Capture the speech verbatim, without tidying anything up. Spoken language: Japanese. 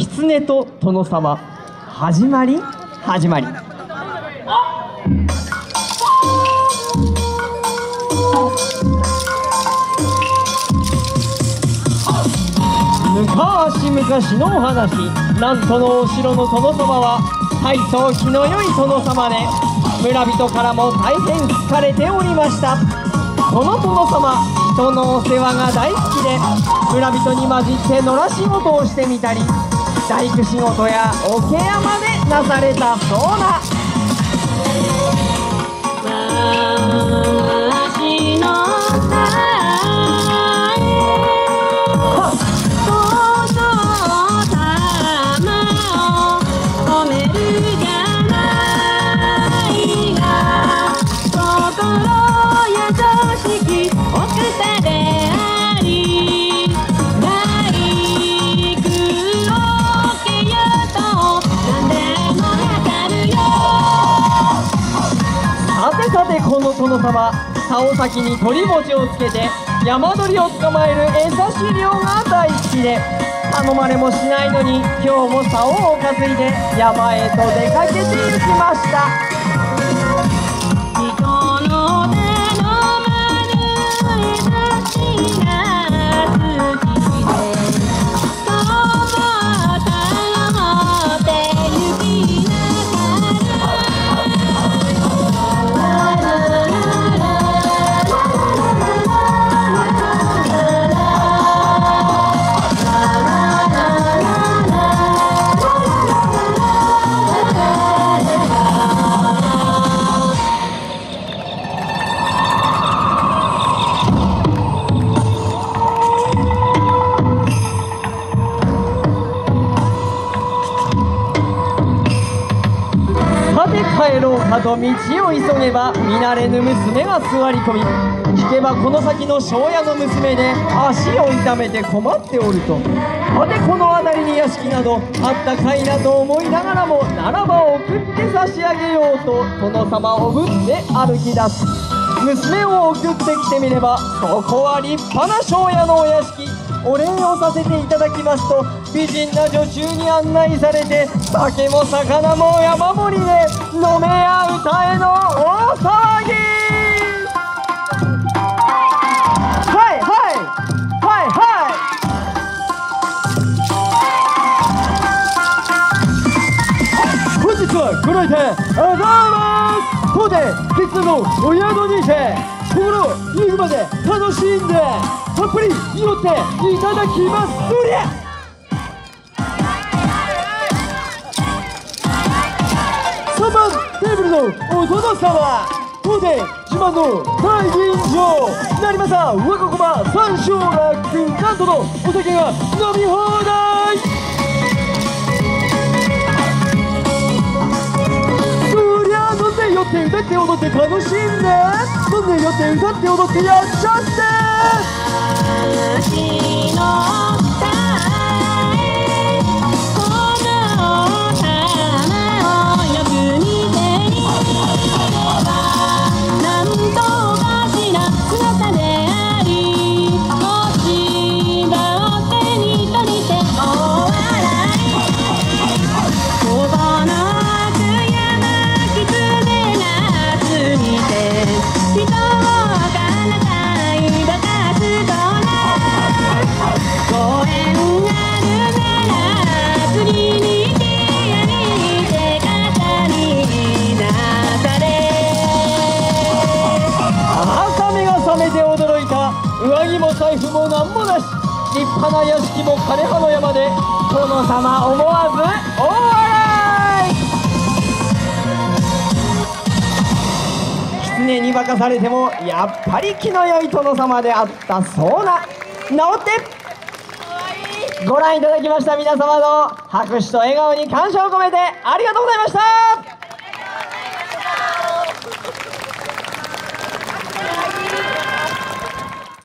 狐と殿様、始まり始まり。昔々のお話、なんとのお城の殿様は大層気の良い殿様で、村人からも大変好かれておりました。この殿様、人のお世話が大好きで、村人に混じって野良仕事をしてみたり、大工仕事や桶屋までなされたそうな。 私のさてこの殿様、竿先に鳥餅をつけて山鳥を捕まえる餌資料が大好きで、頼まれもしないのに今日も竿を担いで山へと出かけて行きました。 人の手の丸い土が好きで、そうたよって行きな帰ろうかと道を急げば、見慣れぬ娘が座り込み、聞けばこの先の庄屋の娘で足を痛めて困っておると。さてこの辺りに屋敷などあったかいなと思いながらも、ならば送って差し上げようと殿様をぶって歩き出す。娘を送ってきてみれば、ここは立派な庄屋のお屋敷。お礼をさせていただきますと、美人な女中に案内されて、酒も魚も山盛りで飲めや歌えの大騒ぎ。はいはいはいはい。本日はご来店ありがとうございます。当店別のお宿にて心ゆくまで楽しんでたっぷり祈っていただきます。そりゃさんばんテーブルのお殿様、当店自慢の大吟醸成政若駒三升楽なんとのお酒が飲み放題。そりゃ飲んで酔って歌って踊って楽しんで、飲んで酔って歌って踊ってやっちゃって。 私の上着も財布もなんもなし、立派な屋敷も枯葉の山で、殿様思わず大笑い。狐に化かされてもやっぱり気の良い殿様であったそうな。直ってご覧いただきました皆様の拍手と笑顔に感謝を込めてありがとうございました。